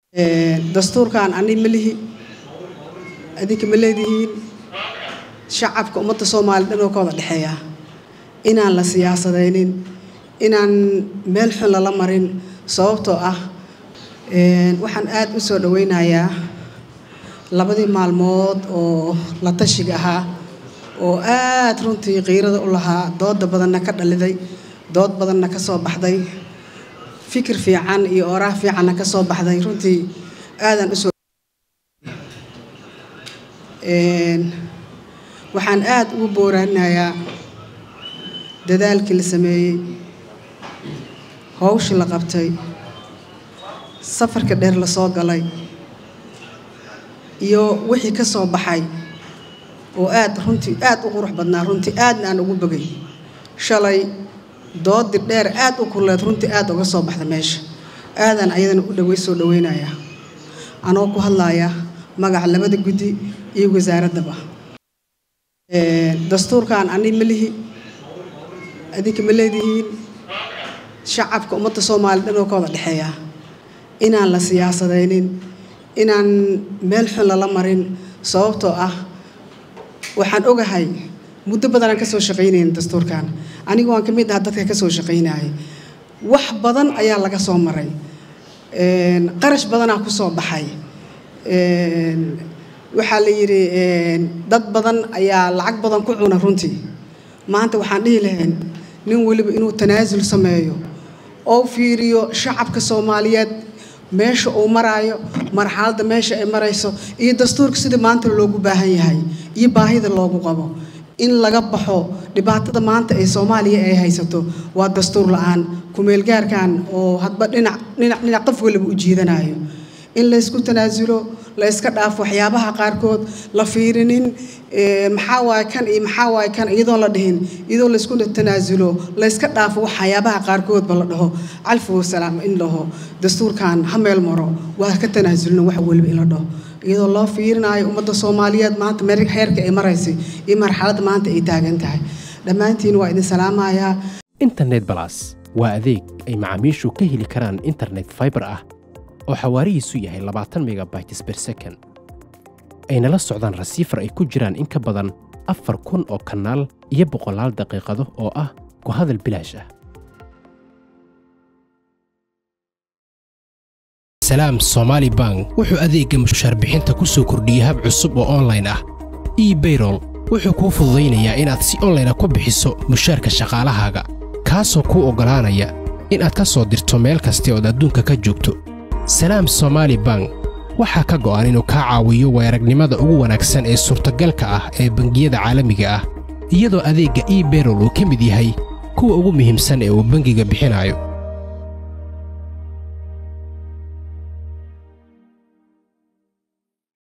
dastuurkan ani malihi adinka maleedihiin shacabka ummadda Soomaaliyeed oo ka wada dhaxeeya inaan la siyaasadeynin inaan meel xun la marin sababtoo ah waxaan aad u soo dhaweynayaa labadii maalmood oo la tashiga ahaa oo aad runtii qiirada u lahaa dood badanna ka dhaliday dood badanna ka soo baxday fikir fiican iyo oraah fiican ka soo baxday runtii aadan u soo waxaan aad ugu booranayaa dadaalkii la sameeyay hawsha la qabtay safarka dheer la soo galay iyo wixii ka soo baxay oo aad runtii aad u qurux badnaa runtii aadna aan ugu bogay shalay dood dheer aad u kulleed runtii aad uga soo baxda meesha aadan ayadana u soo dhaweynaya anoo ku hadlaya magaca labada guddi iyo wasaaradaba dastuurkan ani malihi adinka maleedihiin shacabka ummadda Soomaaliyeed oo ka wada dhaxeeya inaan la siyaasadeynin inaan meel xun la marin sababtoo ah waxaan ogahay muddo badan ka soo shaqeynayeen dastuurkan anigu waan kamid ah dadka ka soo shaqeynayay wax badan ayaa laga soo maray qarash badan ku soo baxay waxa la yiri dad badan ayaa lacag badan ku cuna runtii maanta waxaan dhihi lahayn nin waliba inuu tanaasul sameeyo oo fiiriyo shacabka Soomaaliyeed meesha uu maraayo marxaladda meesha ay marayso iyo dastuurka sida maanta loogu baahan yahay iyo baahida loogu qabo in laga baxo dhibaatada maanta ee Soomaaliya ay haysato waa dastuur la'aan ku meel gaarkan oo hadba dhinac qof waliba u jiidanayo in la isku tanaasulo la iska dhaafo waxyaabaha qaarkood la fiirinin maxaa waay kan iyadoo la dhihin iyadoo la isku tanaasulo la iska dhaafo waxyaabaha qaarkood ba la dhaho alfu salaam in dhaho dastuurkan ha meel maro waa ka tanaasulna wax waliba in la dhaho iyadoo loo fiirinayo ummadda Soomaaliyeed maanta heerka ay maraysay iyo marxaladda maanta ay taagan tahay dhamaantiin waa idin salaamayaa internet plus waa adeeg ay macaamiishu ka heli karaan internet fiber ah oo xawaarihiisu yahay 20 megabytes per second ayna la socdaan receiver ay ku jiraan in ka badan 4,000 oo kanaal iyo 100 daqiiqado oo ah ku hadal bilaash ah Salaam Somali Bank wuxuu adeegga mushaar bixinta ku soo kordhiyay hab cusub oo online ah e-payroll wuxuu kuu fududeynayaa inaad si online ku bixiso mushaarka shaqaalahaaga kaasoo kuu ogolaanaya inaad ka soo dirto meel kasta oo adduunka ka joogto Salaam Somali Bank waxa ka go'an inuu ka caawiyo weeragnimada ugu wanaagsan ee suurtagalka ah ee bangiyada caalamiga ah iyadoo adeegga e-payroll uu ka mid yahay kuwa ugu muhiimsan ee uu bangiga bixinayo